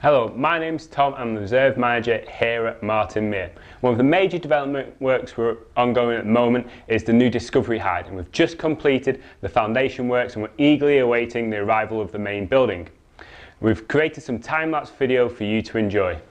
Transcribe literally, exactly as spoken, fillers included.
Hello, my name's Tom. I'm the Reserve Manager here at Martin Mere. One of the major development works we're ongoing at the moment is the new Discovery Hide, and we've just completed the foundation works and we're eagerly awaiting the arrival of the main building. We've created some time-lapse video for you to enjoy.